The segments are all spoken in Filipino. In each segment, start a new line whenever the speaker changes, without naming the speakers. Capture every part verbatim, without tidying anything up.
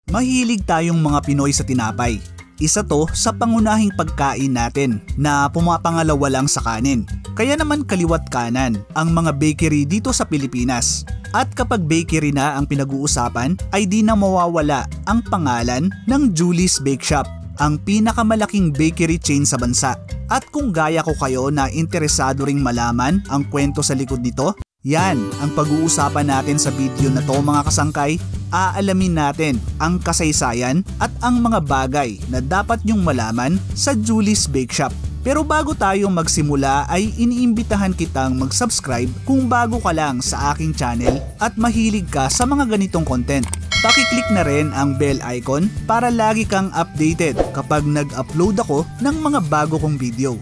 Mahilig tayong mga Pinoy sa tinapay. Isa to sa pangunahing pagkain natin na pumapangalawa lang sa kanin. Kaya naman kaliwat kanan ang mga bakery dito sa Pilipinas. At kapag bakery na ang pinag-uusapan ay di na mawawala ang pangalan ng Julie's Bake Shop, ang pinakamalaking bakery chain sa bansa. At kung gaya ko kayo na interesado ring malaman ang kwento sa likod nito, yan ang pag-uusapan natin sa video na to mga kasangkay. Aalamin natin ang kasaysayan at ang mga bagay na dapat nyong malaman sa Julie's Bake Shop. Pero bago tayo magsimula ay iniimbitahan kitang mag-subscribe kung bago ka lang sa aking channel at mahilig ka sa mga ganitong content. Pakiclick na rin ang bell icon para lagi kang updated kapag nag-upload ako ng mga bago kong video.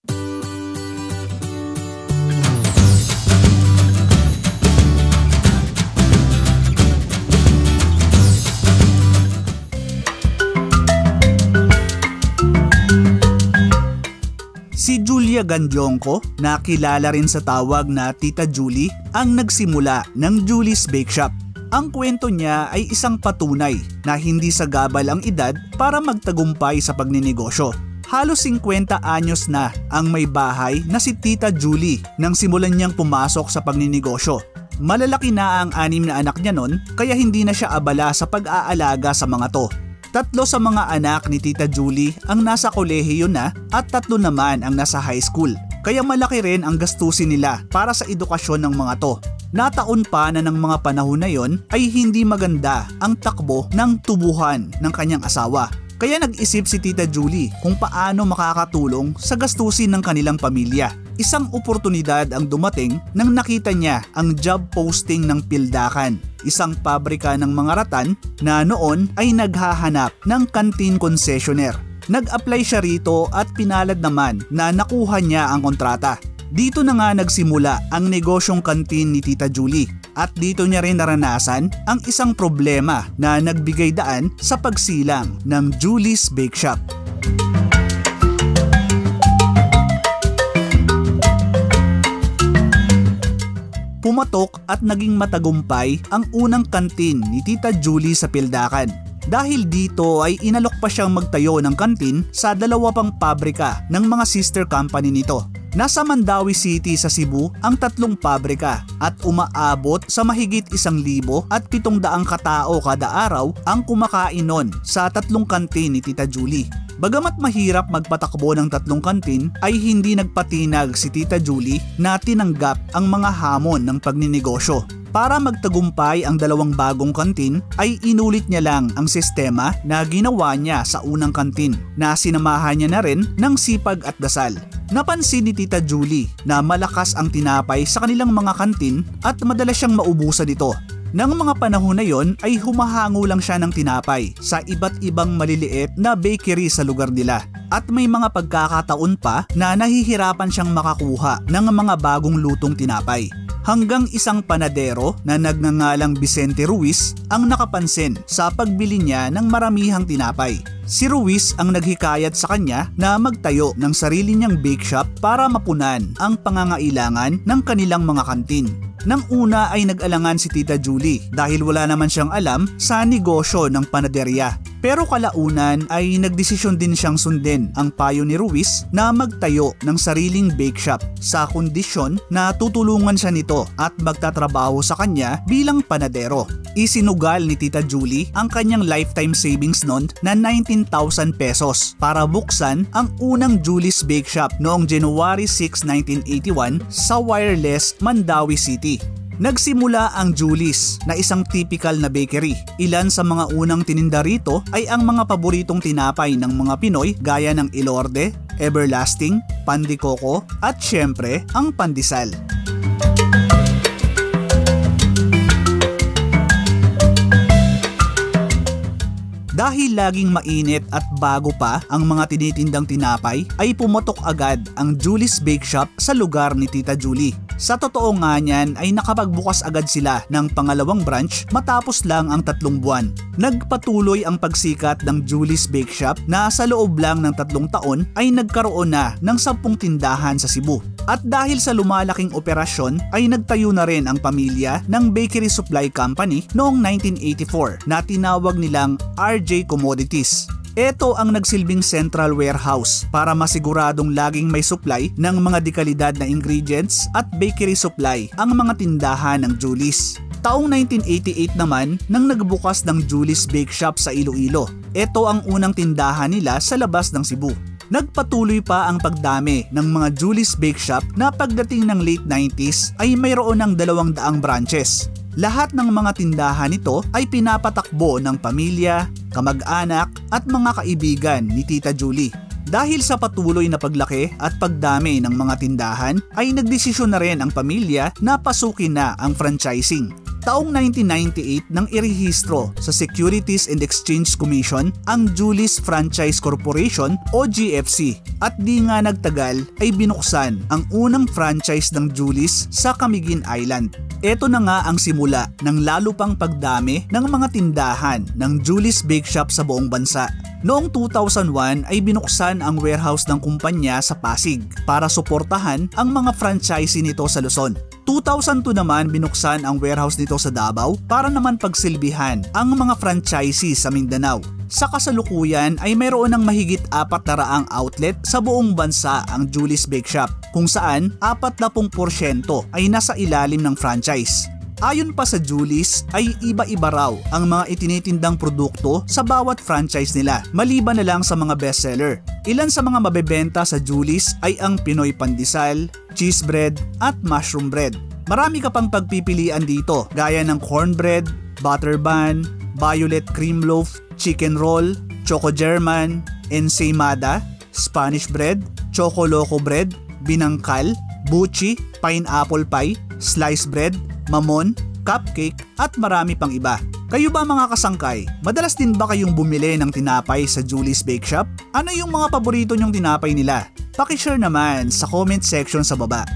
Si Julia Gandiongco, na kilala rin sa tawag na Tita Julie, ang nagsimula ng Julie's Bake Shop. Ang kwento niya ay isang patunay na hindi sagabal ang edad para magtagumpay sa pagninegosyo. Halos singkwenta anyos na ang may bahay na si Tita Julie nang simulan niyang pumasok sa pagninegosyo. Malalaki na ang anim na anak niya nun kaya hindi na siya abala sa pag-aalaga sa mga to. Tatlo sa mga anak ni Tita Julie ang nasa kolehiyo na at tatlo naman ang nasa high school. Kaya malaki rin ang gastusin nila para sa edukasyon ng mga to. Nataon pa na ng mga panahon na yon ay hindi maganda ang takbo ng tubuhan ng kanyang asawa. Kaya nag-isip si Tita Julie kung paano makakatulong sa gastusin ng kanilang pamilya. Isang oportunidad ang dumating nang nakita niya ang job posting ng Pildakan, isang pabrika ng mga ratan na noon ay naghahanap ng canteen concessionaire. Nag-apply siya rito at pinalad naman na nakuha niya ang kontrata. Dito na nga nagsimula ang negosyong canteen ni Tita Julie at dito niya rin naranasan ang isang problema na nagbigay daan sa pagsilang ng Julie's Bake Shop. Pumatok at naging matagumpay ang unang kantin ni Tita Julie sa Pildakan. Dahil dito ay inalok pa siyang magtayo ng kantin sa dalawa pang pabrika ng mga sister company nito. Nasa Mandawi City sa Cebu ang tatlong pabrika at umaabot sa mahigit isang libo at pitong daang katao kada araw ang kumakain nun sa tatlong kantin ni Tita Julie. Bagamat mahirap magpatakbo ng tatlong kantin ay hindi nagpatinag si Tita Julie na tinanggap ang mga hamon ng pagninegosyo. Para magtagumpay ang dalawang bagong kantin ay inulit niya lang ang sistema na ginawa niya sa unang kantin na sinamahan niya na rin ng sipag at dasal. Napansin ni Tita Julie na malakas ang tinapay sa kanilang mga kantin at madalas siyang maubusan ito. Nang mga panahon na yon ay humahango lang siya ng tinapay sa iba't ibang maliliit na bakery sa lugar nila. At may mga pagkakataon pa na nahihirapan siyang makakuha ng mga bagong lutong tinapay. Hanggang isang panadero na nagngangalang Vicente Ruiz ang nakapansin sa pagbili niya ng maramihang tinapay. Si Ruiz ang naghikayat sa kanya na magtayo ng sarili niyang bake shop para mapunan ang pangangailangan ng kanilang mga kantin. Nang una ay nag-alangan si Tita Julie dahil wala naman siyang alam sa negosyo ng panaderya. Pero kalaunan ay nagdesisyon din siyang sundin ang payo ni Ruiz na magtayo ng sariling bake shop sa kondisyon na tutulungan siya nito at magtatrabaho sa kanya bilang panadero. Isinugal ni Tita Julie ang kanyang lifetime savings noon na nineteen thousand pesos para buksan ang unang Julie's Bake Shop noong January sixth, nineteen eighty-one sa Wireless, Mandawi City. Nagsimula ang Julie's na isang typical na bakery. Ilan sa mga unang tininda rito ay ang mga paboritong tinapay ng mga Pinoy gaya ng Ilorde, Everlasting, Pandikoko at syempre ang pandesal. Dahil laging mainit at bago pa ang mga tinitindang tinapay ay pumotok agad ang Julie's Bake Shop sa lugar ni Tita Julie. Sa totoo nga niyan ay nakapagbukas agad sila ng pangalawang branch matapos lang ang tatlong buwan. Nagpatuloy ang pagsikat ng Julie's Bake Shop na sa loob lang ng tatlong taon ay nagkaroon na ng sampung tindahan sa Cebu. At dahil sa lumalaking operasyon ay nagtayo na rin ang pamilya ng Bakery Supply Company noong nineteen eighty-four na tinawag nilang R J Commodities. Ito ang nagsilbing central warehouse para masiguradong laging may supply ng mga dekalidad na ingredients at bakery supply ang mga tindahan ng Julie's. Taong nineteen eighty-eight naman nang nagbukas ng Julie's Bake Shop sa Iloilo. Ito ang unang tindahan nila sa labas ng Cebu. Nagpatuloy pa ang pagdami ng mga Julie's Bake Shop na pagdating ng late nineties ay mayroon ng dalawang daang branches. Lahat ng mga tindahan nito ay pinapatakbo ng pamilya, kamag-anak at mga kaibigan ni Tita Julie. Dahil sa patuloy na paglaki at pagdami ng mga tindahan ay nagdesisyon na rin ang pamilya na pasukin na ang franchising. Taong nineteen ninety-eight nang irehistro sa Securities and Exchange Commission ang Julie's Franchise Corporation o G F C at di nga nagtagal ay binuksan ang unang franchise ng Julie's sa Camiguin Island. Ito na nga ang simula ng lalo pang pagdami ng mga tindahan ng Julie's Bake Shop sa buong bansa. Noong two thousand one ay binuksan ang warehouse ng kumpanya sa Pasig para suportahan ang mga franchisee nito sa Luzon. two thousand two naman binuksan ang warehouse nito sa Davao para naman pagsilbihan ang mga franchisee sa Mindanao. Sa kasalukuyan ay mayroon ng mahigit apat na raang outlet sa buong bansa ang Julie's Bake Shop kung saan forty porsyento ay nasa ilalim ng franchise. Ayon pa sa Julie's ay iba-iba raw ang mga itinitindang produkto sa bawat franchise nila maliban na lang sa mga bestseller. Ilan sa mga mabebenta sa Julie's ay ang Pinoy Pandesal, cheese bread at mushroom bread. Marami ka pang pagpipilian dito gaya ng cornbread, butter bun, violet cream loaf, chicken roll, choco German, ensaymada, Spanish bread, choco loco bread, binangkal, buchi, pineapple pie, sliced bread, mamon, cupcake at marami pang iba. Kayo ba mga kasangkay? Madalas din ba kayong bumili ng tinapay sa Julie's Bake Shop? Ano yung mga paborito nyong tinapay nila? Paki-share naman sa comment section sa baba.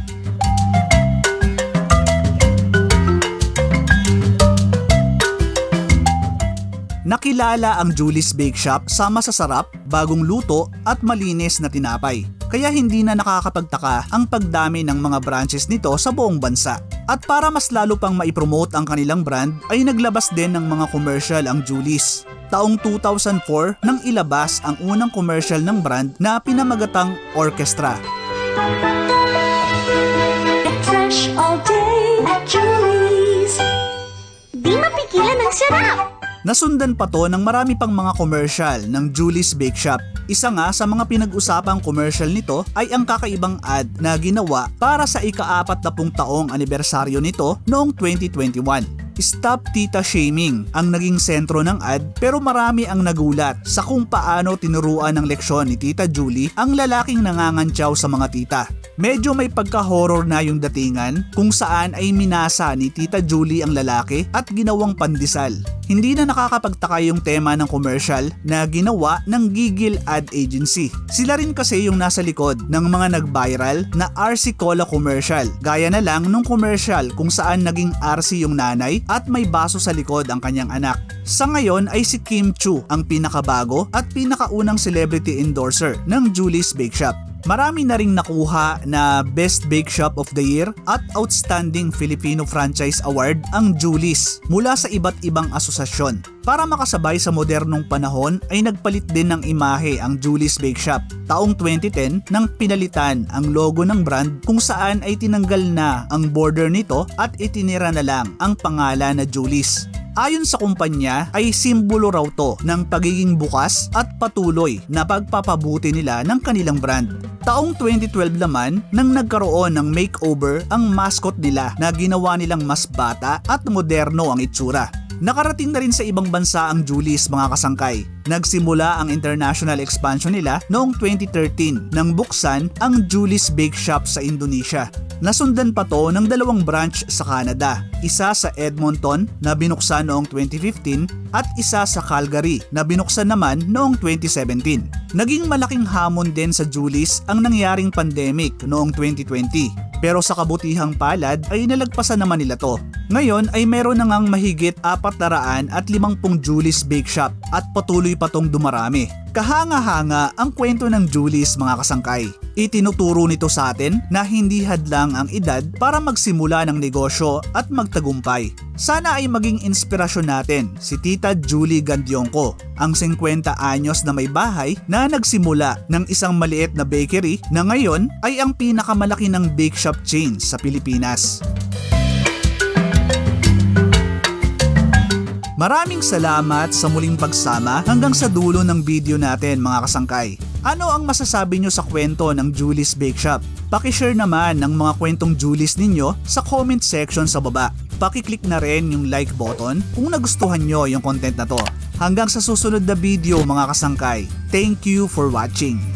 Nakilala ang Julie's Bake Shop sa masasarap, bagong luto at malinis na tinapay. Kaya hindi na nakakapagtaka ang pagdami ng mga branches nito sa buong bansa. At para mas lalo pang maipromote ang kanilang brand ay naglabas din ng mga commercial ang Julie's. Taong two thousand four nang ilabas ang unang commercial ng brand na pinamagatang Orchestra.
Get fresh all day at Julie's. Di mapigilan ang sarap!
Nasundan pa to ng marami pang mga commercial ng Julie's Bake Shop. Isa nga sa mga pinag-usapang commercial nito ay ang kakaibang ad na ginawa para sa ika-apat na pung taong anibersaryo nito noong twenty twenty-one. Stop Tita Shaming ang naging sentro ng ad pero marami ang nagulat sa kung paano tinuruan ng leksyon ni Tita Julie ang lalaking nangangantyaw sa mga tita. Medyo may pagka-horror na yung datingan kung saan ay minasa ni Tita Julie ang lalaki at ginawang pandesal. Hindi na nakakapagtaka yung tema ng commercial na ginawa ng Gigil Ad Agency. Sila rin kasi yung nasa likod ng mga nag-viral na R C Cola commercial. Gaya na lang nung commercial kung saan naging R C yung nanay at may baso sa likod ang kanyang anak. Sa ngayon ay si Kim Chu ang pinakabago at pinakaunang celebrity endorser ng Julie's Bake Shop. Marami na ring nakuha na Best Bake Shop of the Year at Outstanding Filipino Franchise Award ang Julie's mula sa iba't ibang asosasyon. Para makasabay sa modernong panahon ay nagpalit din ng imahe ang Julie's Bake Shop. Taong twenty ten nang pinalitan ang logo ng brand kung saan ay tinanggal na ang border nito at itinira na lang ang pangalan na Julie's. Ayon sa kumpanya ay simbolo raw to ng pagiging bukas at patuloy na pagpapabuti nila ng kanilang brand. Taong twenty twelve naman nang nagkaroon ng makeover ang mascot nila na ginawa nilang mas bata at moderno ang itsura. Nakarating na rin sa ibang bansa ang Julie's mga kasangkay. Nagsimula ang international expansion nila noong twenty thirteen nang buksan ang Julie's Bake Shop sa Indonesia. Nasundan pa to ng dalawang branch sa Canada, isa sa Edmonton na binuksan noong twenty fifteen at isa sa Calgary na binuksan naman noong twenty seventeen. Naging malaking hamon din sa Julie's ang nangyaring pandemic noong twenty twenty. Pero sa kabutihang palad ay nalagpasan naman nila to. Ngayon ay meron na ngang mahigit apat na raan at limangpung Julie's Bake Shop at patuloy pa tong dumarami. Kahanga-hanga ang kwento ng Julie's mga kasangkay. Itinuturo nito sa atin na hindi hadlang ang edad para magsimula ng negosyo at magtagumpay. Sana ay maging inspirasyon natin si Tita Julie Gandiongco, ang singkwenta anyos na may bahay na nagsimula ng isang maliit na bakery na ngayon ay ang pinakamalaki ng bake shop chain sa Pilipinas. Maraming salamat sa muling pagsama hanggang sa dulo ng video natin mga kasangkay. Ano ang masasabi nyo sa kwento ng Julie's Bake Shop? Paki-share naman ng mga kwentong Julie's ninyo sa comment section sa baba. Paki-click na rin yung like button kung nagustuhan nyo yung content na to. Hanggang sa susunod na video mga kasangkay. Thank you for watching.